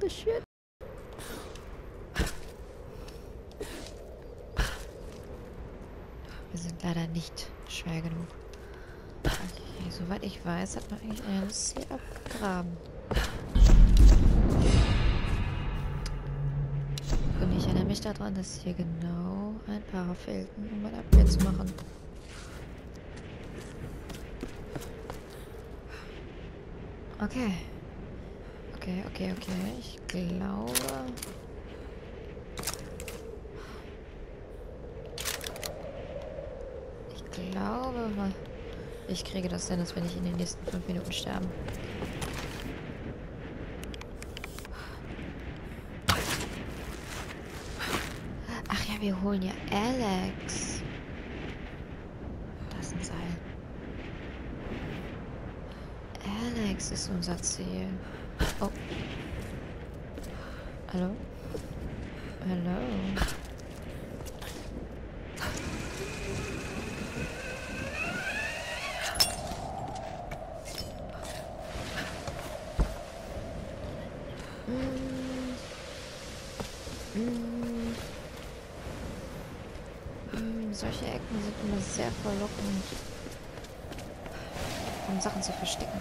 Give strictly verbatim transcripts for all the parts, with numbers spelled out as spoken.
the shit? Wir sind leider nicht schwer genug. Okay, soweit ich weiß, hat man eigentlich alles hier abgegraben. Und ich erinnere mich daran, dass hier genau ein paar fehlten, um ein Upgrade zu machen. Okay. Okay, okay, okay. Ich glaube... Ich glaube... Ich kriege das hin, dass wir nicht in den nächsten fünf Minuten sterben. Ach ja, wir holen ja Alex. Das ist ein Seil. Alex ist unser Ziel. Oh. Hallo? Hallo? Mm. Mm. Mm. Solche Ecken sind immer sehr verlockend, um Sachen zu verstecken.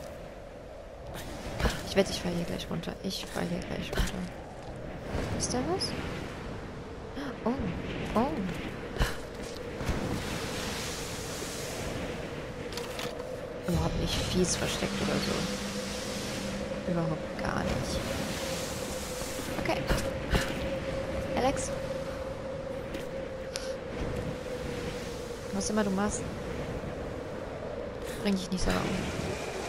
Ich wette, ich falle hier gleich runter. Ich falle hier gleich runter. Ist da was? Oh. Oh. Überhaupt nicht fies versteckt oder so. Überhaupt gar nicht. Okay. Alex. Was immer du machst, bring dich nicht selber um.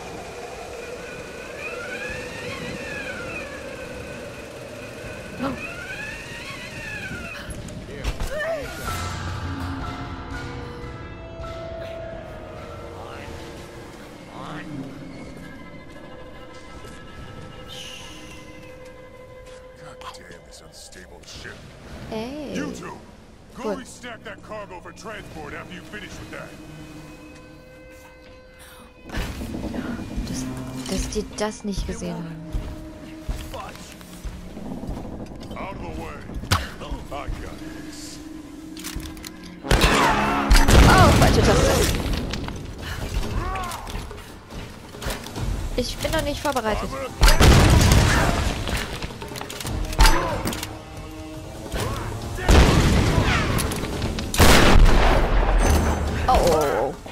Hey. You two, go restack that cargo for transport after you finish with that. Dass, dass die das nicht gesehen haben. Out of the way. I got this. Oh, falsche Taste. Ich bin noch nicht vorbereitet. Oh.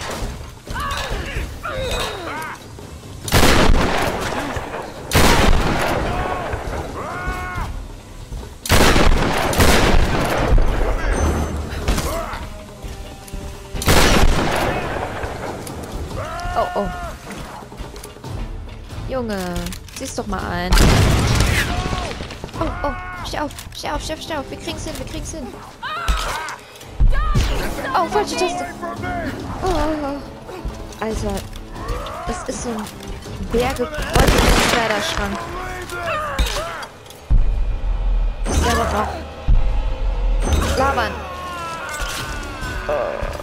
Oh, oh. Junge, sieh's doch mal ein. Oh, oh, steh auf, steh auf, steh auf, steh auf. Wir kriegen's hin, wir kriegen's hin. Oh, falsche Taste. Oh, Alter, das ist so ein bergekreuzter Kleiderschrank. Ist der doch noch labern. Oh.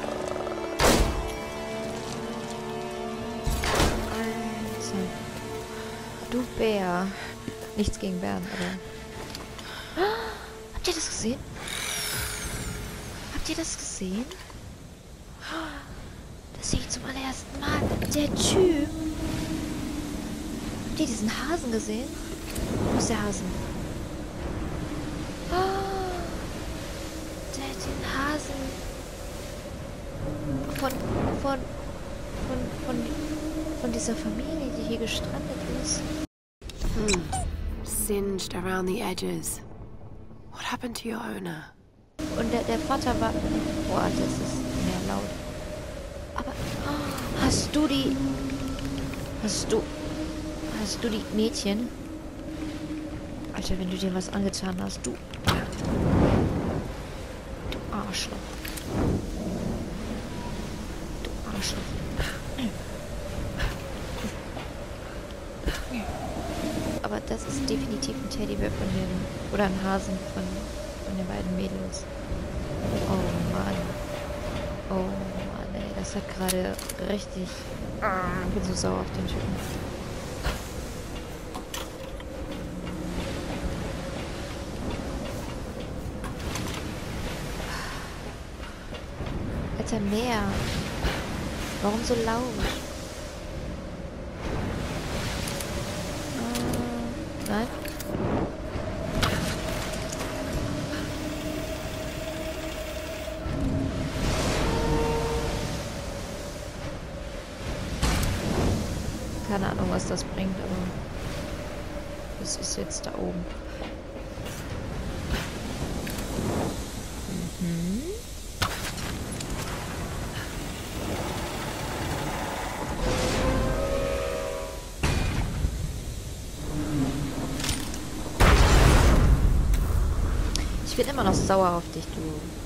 Alter. Du Bär. Nichts gegen Bären, aber... Habt ihr das gesehen? Habt ihr das gesehen? Das sehe ich zum allerersten Mal. Der Typ. Habt ihr diesen Hasen gesehen? Wo ist der Hasen? Der hat den Hasen von, von, von, von, von dieser Familie, die hier gestrandet ist. Hmm. Singed around the edges. What happened to your owner? Und der, der Vater war... Boah, das ist mehr laut. Aber... Oh, hast du die... Hast du... Hast du die Mädchen? Alter, wenn du dir was angetan hast, du... Du Arschloch. Du Arschloch. Aber das ist definitiv ein Teddybär von dem... Oder ein Hasen von... von den beiden Mädels. Oh Mann. Oh Mann, ey. Das hat gerade richtig... Ich bin so sauer auf den Typen. Alter, mehr. Warum so laut? Äh, nein. Keine Ahnung, was das bringt, aber das ist jetzt da oben. Mhm. Ich bin immer noch sauer auf dich, du.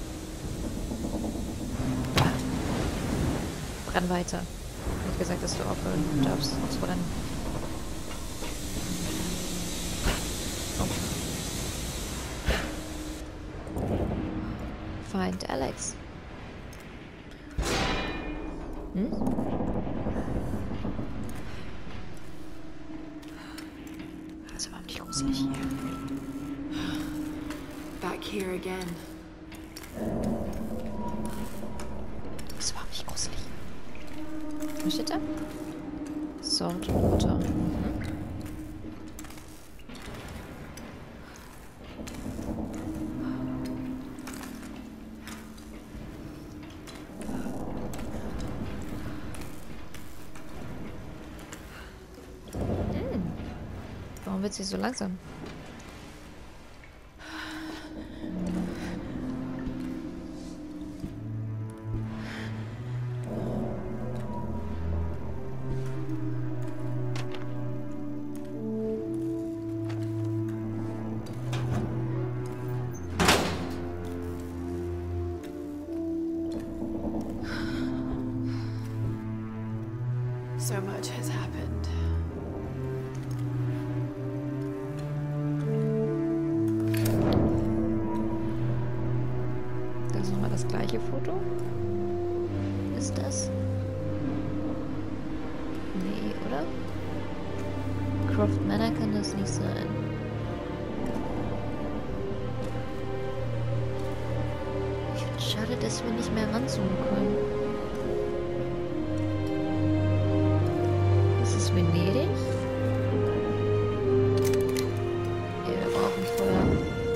Brenn weiter. Ich hab gesagt, dass du aufhören darfst zu brennen. Oh. Find Alex. Hm? Das war nicht gruselig hier. Back here again. Das war nicht gruselig. Was steht da? Salt Water. Mhm. Hm. Warum wird sie so langsam? So much has happened. Das ist nochmal das gleiche Foto. Ist das? Nee, oder? Croft Manor kann das nicht sein. Ich finde es schade, dass wir nicht mehr ranzoomen können. Ist es Venedig? Ja, wir brauchen Feuer.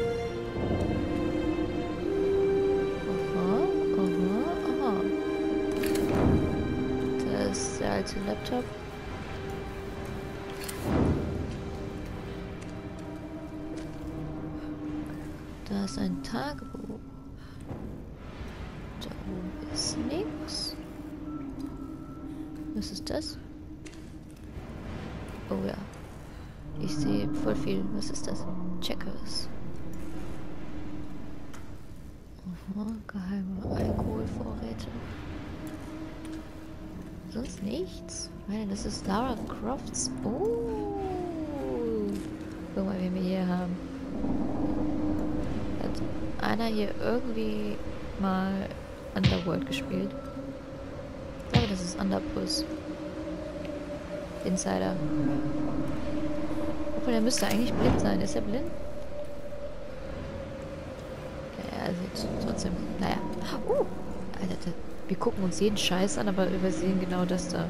Aha, aha, aha. Das ist der alte Laptop. Da ist ein Tagebuch. Da oben ist nix. Was ist das? Oh ja. Ich sehe voll viel. Was ist das? Checkers. Aha, geheime Alkoholvorräte. Sonst nichts? Nein, das ist Lara Crofts. Oh. Guck mal, wen wir hier haben. Hat einer hier irgendwie mal Underworld gespielt? Ich glaube, das ist Underpuss. Insider. Obwohl, der müsste eigentlich blind sein. Ist er blind? Ja, er sieht trotzdem. Naja. Uh! Alter, wir gucken uns jeden Scheiß an, aber übersehen genau das da.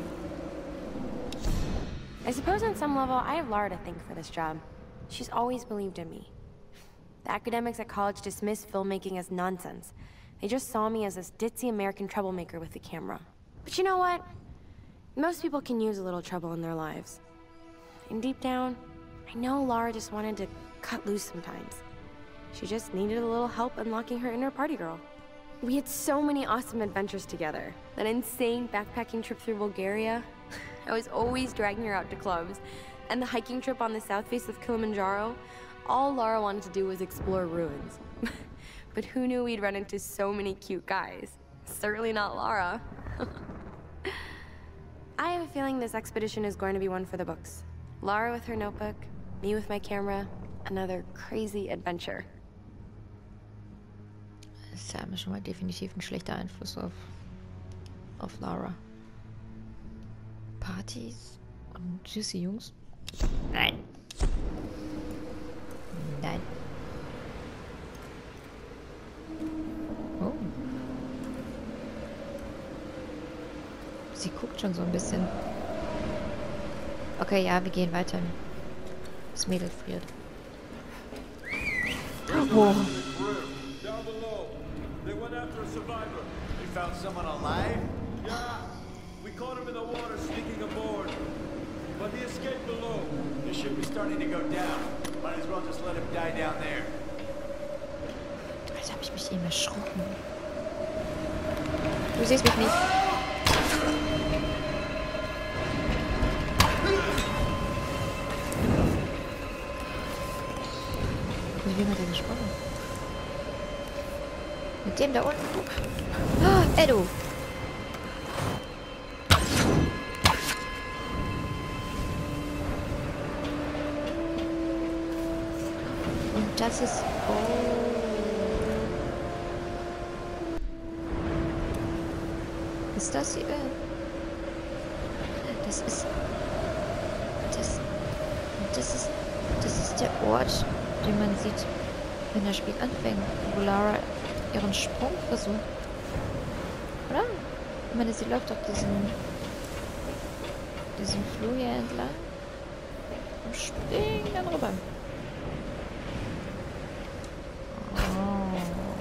I suppose on some level, I have Lara to thank for this job. She's always believed in me. The academics at college dismissed filmmaking as nonsense. They just saw me as this ditzy American troublemaker with the camera. But you know what? Most people can use a little trouble in their lives. And deep down, I know Lara just wanted to cut loose sometimes. She just needed a little help unlocking her inner party girl. We had so many awesome adventures together. That insane backpacking trip through Bulgaria. I was always dragging her out to clubs. And the hiking trip on the south face of Kilimanjaro. All Lara wanted to do was explore ruins. But who knew we'd run into so many cute guys? Certainly not Lara. I have a feeling this expedition is going to be one for the books. Lara with her notebook, me with my camera, another crazy adventure. Das haben wir schon mal definitiv ein schlechter Einfluss auf, auf Lara. Partys und süße Jungs? Nein. Nein. Oh. Sie guckt schon so ein bisschen. Okay, ja, wir gehen weiter. Das Mädel friert. Oh. Down below. They went after a survivor. They found someone alive? Yeah. We caught him in the water sneaking aboard. But he escaped below. The ship is starting to go down. Might as well just let him die down there. Alter, hab ich mich eben erschrocken. Du siehst mich nicht. Mit wem hat er gesprochen? Mit dem da unten? Oh, Edo! Und das ist... Oh. Ist das hier? Das ist... Das... Das ist... Das ist der Ort, den man sieht, wenn das Spiel anfängt, wo Lara ihren Sprung versucht. Oder? Ich meine, sie läuft auf diesen... diesen Flur hier entlang und springt dann rüber. Oh.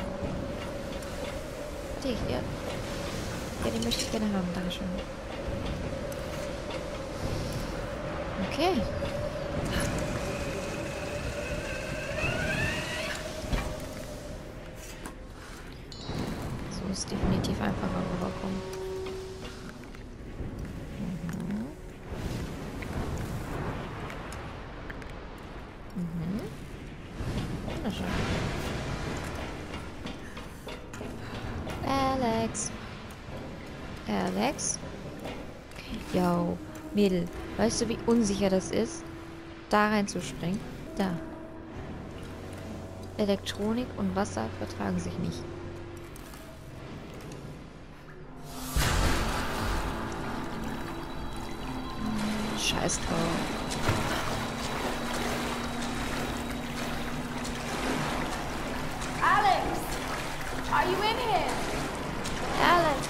Die hier. Ja, die möchte ich gerne haben. Dankeschön. Okay. So ist definitiv einfacher rüberkommen. Mhm. Mhm. Wunderschön. Alex. Alex? Yo, Mädel, weißt du, wie unsicher das ist, da reinzuspringen? Da. Elektronik und Wasser vertragen sich nicht. Scheiß drauf. Alex! Are you in here? Alex!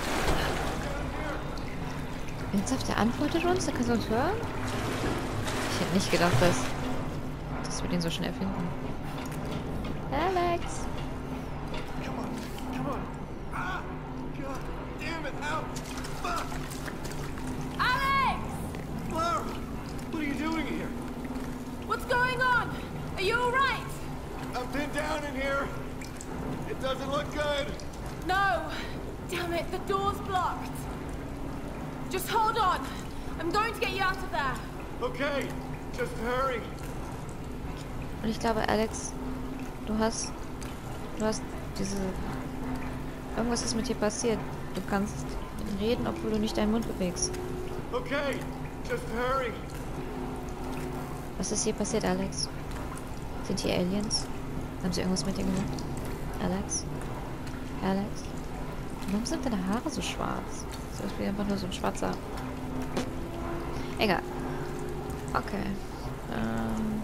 Ernsthaft, der antwortet uns? Der kann so uns hören? Ich hätte nicht gedacht, dass, dass wir den so schnell finden. Alex! Come on, come on. Ah, God damn it, out. Fuck. Alex! Lara, what are you doing here? What's going on? Are you alright? I'm pinned down in here. It doesn't look good. No! Damn it, the door's blocked. Just hold on. I'm going to get you out of there. Okay, just hurry. Und ich glaube, Alex, du hast... Du hast diese... Irgendwas ist mit dir passiert. Du kannst reden, obwohl du nicht deinen Mund bewegst. Okay, just hurry. Was ist hier passiert, Alex? Sind hier Aliens? Haben sie irgendwas mit dir gemacht? Alex? Alex? Warum sind deine Haare so schwarz? Das ist wie einfach nur so ein schwarzer... Egal. Okay. Ähm...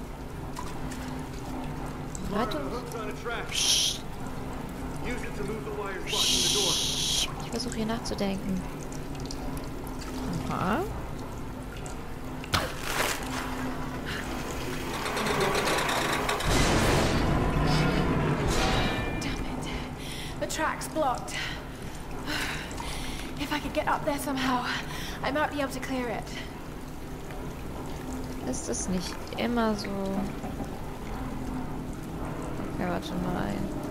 Leitung? Psst. Psst. Ich versuche hier nachzudenken. Aha. The track's blocked. If I could get up there somehow, I might be able to clear it. Ist es nicht immer so... Okay, warte mal.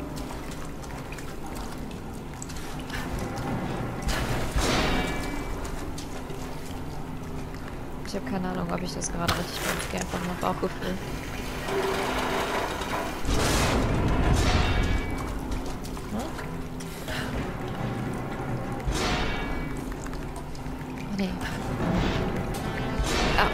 Ich habe keine Ahnung, ob ich das gerade richtig mache. Ich gehe einfach nach Bauchgefühl. Nee. Ah.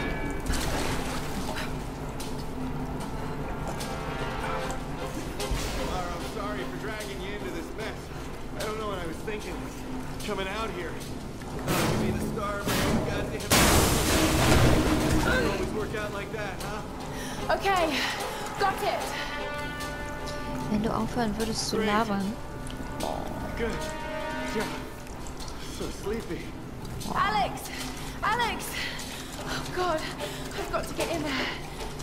Lara, I'm sorry for dragging you into this mess. I don't know what I was thinking. Coming out here. Uh, give me the star, my own goddamn. Doesn't always work out like that, huh? Okay, got it. Wenn du aufhören würdest zu labern. Good. Yeah. so sleepy. Alex! Alex! Oh God, I've got to get in there.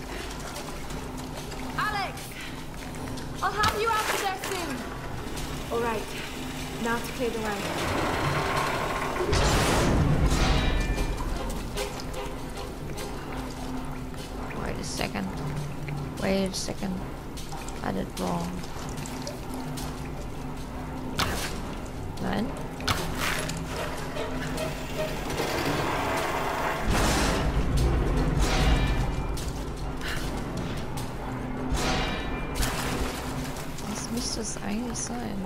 Alex! I'll have you out of there soon. All right, now to clear the way. Wait a second. Wait a second. I did wrong. Nein. Was müsste es eigentlich sein?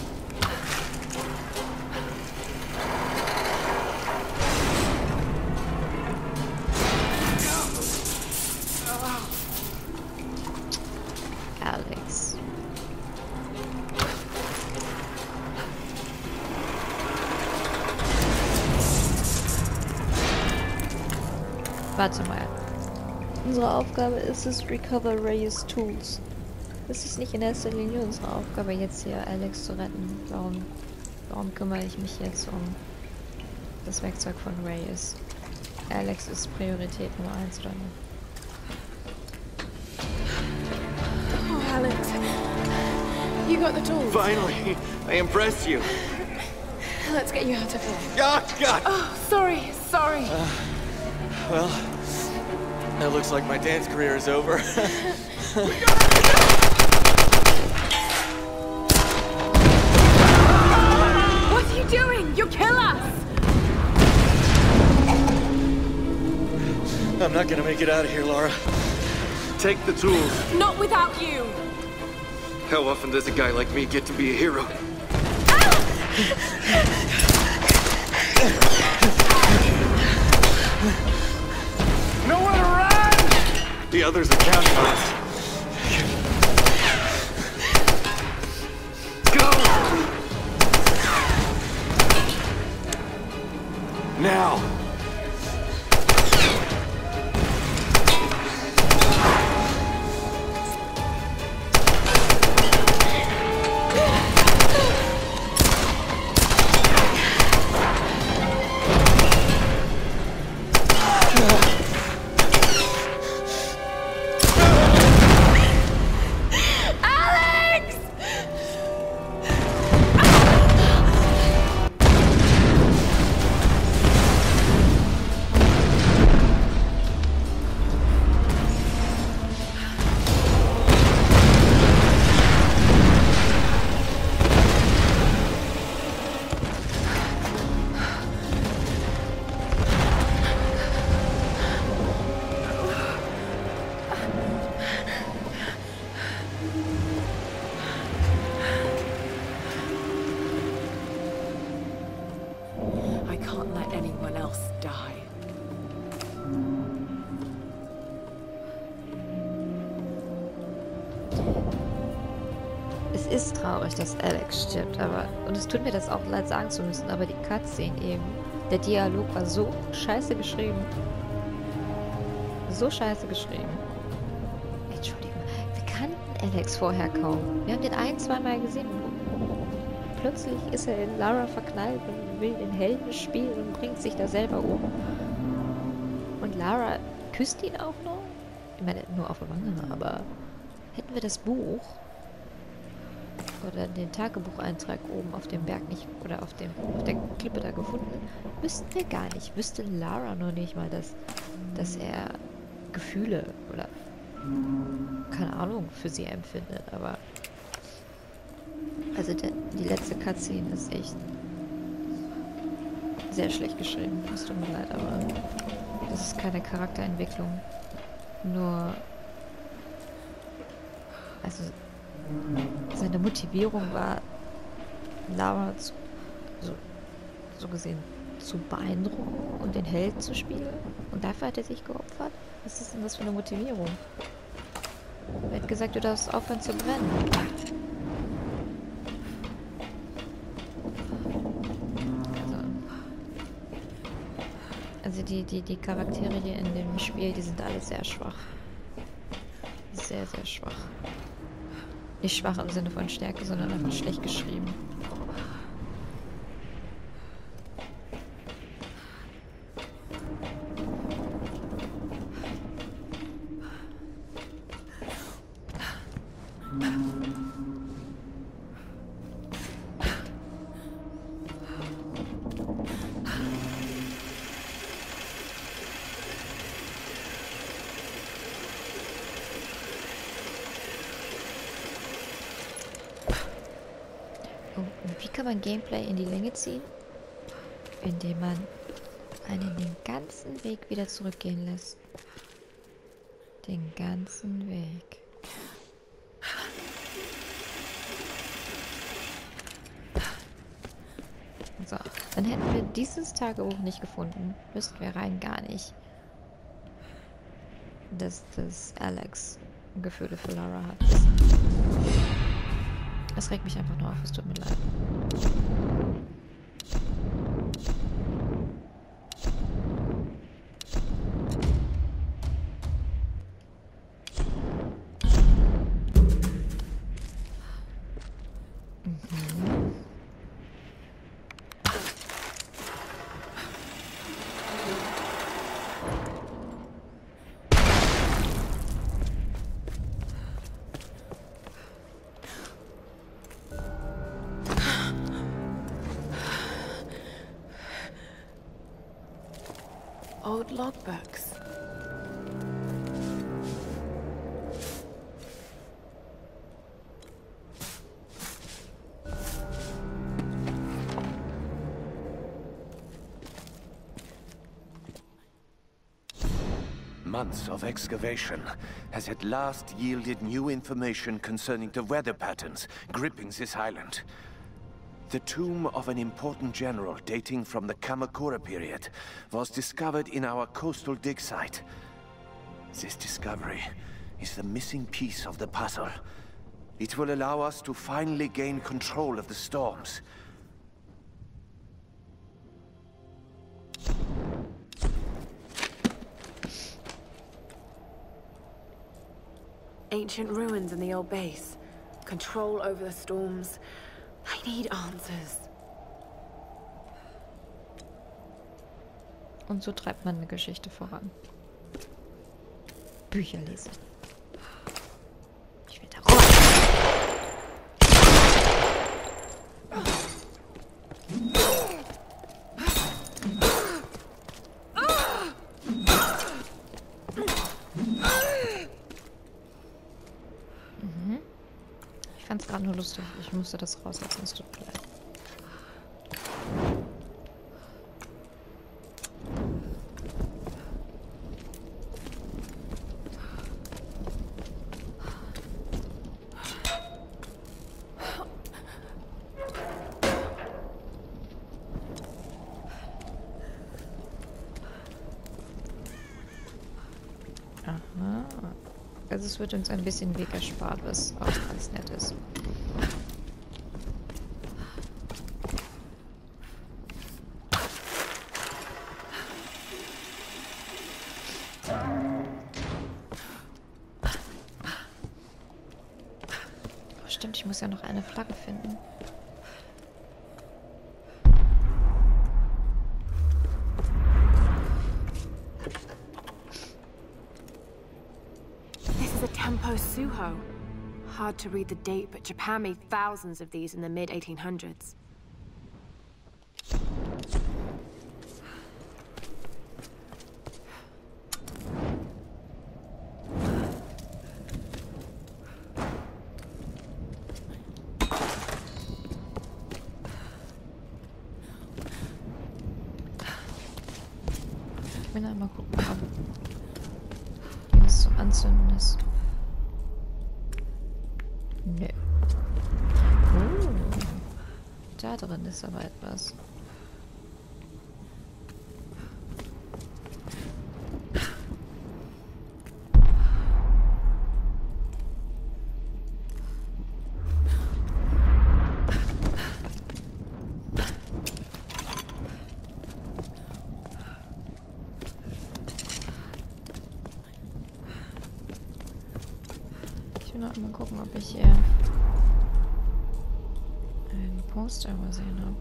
Alex. Warte mal. Unsere Aufgabe ist es, recover Reyes Tools. Es ist nicht in erster Linie unsere Aufgabe, jetzt hier Alex zu retten. Warum, warum kümmere ich mich jetzt um das Werkzeug von Reyes? Alex ist Priorität Nummer eins, oder nicht? Oh, Alex. You got the tools. Finally, I impressed you. Let's get you out of here. Oh, God! Oh, sorry, sorry. Uh, well, it looks like my dance career is over. What are you doing? You'll kill us! I'm not gonna make it out of here, Laura. Take the tools. Not without you! How often does a guy like me get to be a hero? Nowhere to run! The others are counting on us. Go! Now! I can't let anyone else die. Es ist traurig, dass Alex stirbt, aber, und es tut mir das auch leid sagen zu müssen, aber die Cutscene eben, der Dialog war so scheiße geschrieben. So scheiße geschrieben. Entschuldigung, wir kannten Alex vorher kaum. Wir haben den ein, zweimal gesehen. Plötzlich ist er in Lara verknallt und will den Helden spielen und bringt sich da selber um. Und Lara küsst ihn auch noch. Ich meine, nur auf der Wange, aber hätten wir das Buch oder den Tagebucheintrag oben auf dem Berg nicht, oder auf dem auf der Klippe da gefunden, wüssten wir gar nicht. Wüsste Lara nur nicht mal, dass, dass er Gefühle oder keine Ahnung für sie empfindet, aber also der, die letzte Cutscene ist echt sehr schlecht geschrieben. Es tut mir leid, aber das ist keine Charakterentwicklung. Nur also seine Motivierung war, Lara zu, so, so gesehen zu beeindrucken und den Held zu spielen. Und dafür hat er sich geopfert. Was ist denn das für eine Motivierung? Er hat gesagt, du darfst aufhören zu brennen. Also, also die, die, die Charaktere hier in dem Spiel, die sind alle sehr schwach. Sehr, sehr schwach. Nicht schwach im Sinne von Stärke, sondern einfach schlecht geschrieben. man Gameplay in die Länge ziehen? Indem man einen den ganzen Weg wieder zurückgehen lässt. Den ganzen Weg. So, dann hätten wir dieses Tagebuch nicht gefunden. Wüssten wir rein gar nicht, dass das Alex Gefühle für Lara hat. Es regt mich einfach nur auf, es tut mir leid. Old logbooks. Months of excavation has at last yielded new information concerning the weather patterns gripping this island. The tomb of an important general dating from the Kamakura period was discovered in our coastal dig site. This discovery is the missing piece of the puzzle. It will allow us to finally gain control of the storms. Ancient ruins in the old base. Control over the storms. I need answers. Und so treibt man eine Geschichte voran. Bücher lesen. Ich will da raus. Mhm. Ich fand es gerade nur lustig. Ich musste das rauslassen. Es tut mir leid. Aha. Also es wird uns ein bisschen Weg erspart, was auch ganz nett ist. Oh, stimmt, ich muss ja noch eine Flagge finden. Tempo Suho. Hard to read the date, but Japan made thousands of these in the mid eighteen hundreds. Ich will einmal gucken, ob was zum Anzünden ist. Nö. Uh, da drin ist aber etwas. Ich will noch mal gucken, ob ich hier ein Poster übersehen habe.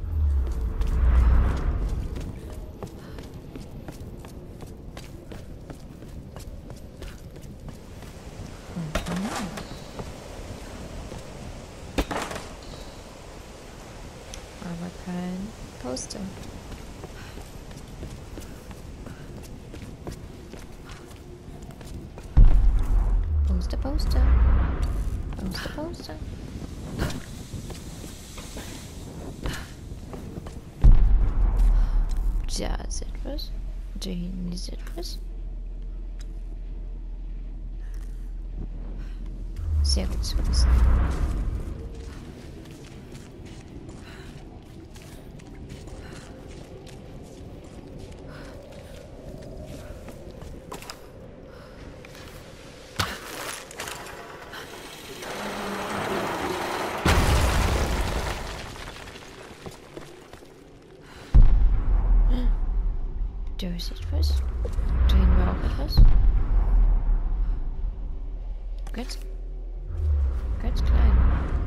Mhm. Aber kein Poster. Poster, Poster. Poster, Poster. Da ist etwas. Da hinten ist etwas. Sehr gut zu wissen. Da ist etwas. Da hinten war auch etwas. Ganz, ganz klein.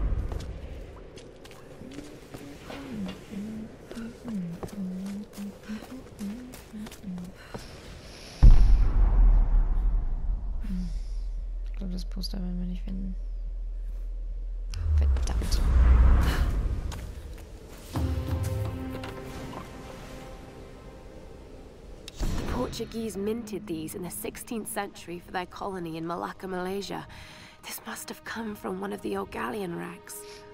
Ich glaube, das Poster werden wir nicht finden. Verdammt. Portuguese minted these in the sixteenth century for their colony in Malacca, Malaysia. This must have come from one of the old galleon wrecks.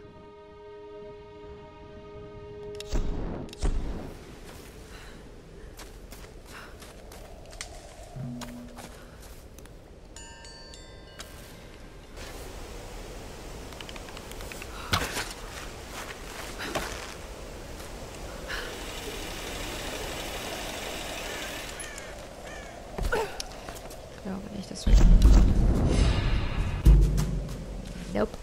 Ich glaube nicht, dass wir... Nope.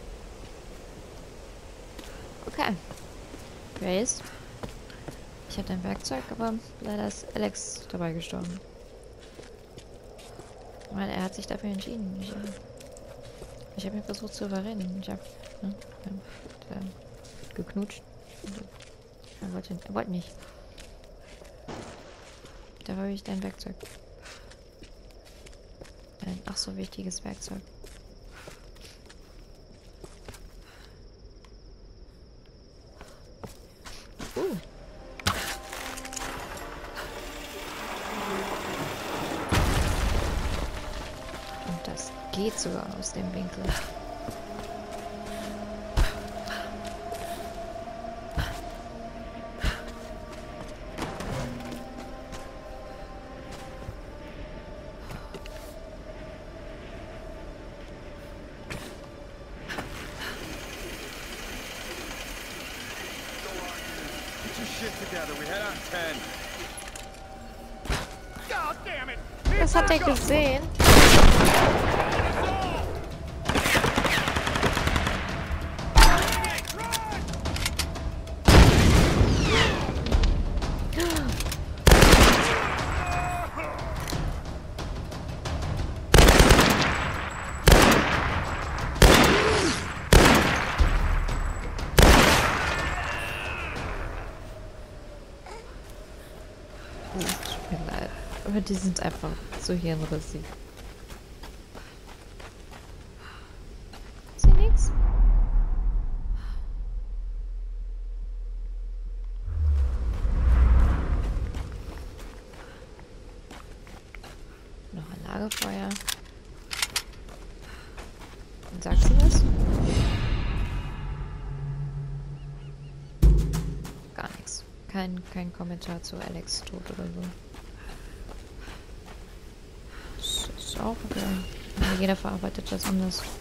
Okay. Grace. Ich habe dein Werkzeug, aber leider ist Alex dabei gestorben. Weil er hat sich dafür entschieden. Ich, ich habe ihn versucht zu überreden. Ich habe ne, hab, geknutscht. Er wollte, er wollte nicht. Da habe ich dein Werkzeug. Ein ach so wichtiges Werkzeug. Uh. Und das geht sogar aus dem Winkel. Das hat er gesehen. Tut mir leid. Aber die sind einfach so hirnrissig. Ist hier nix? Noch ein Lagerfeuer. Und sagt sie was? Gar nichts. Kein, kein Kommentar zu Alex Tod oder so. Das ist auch okay. Aber jeder verarbeitet das anders.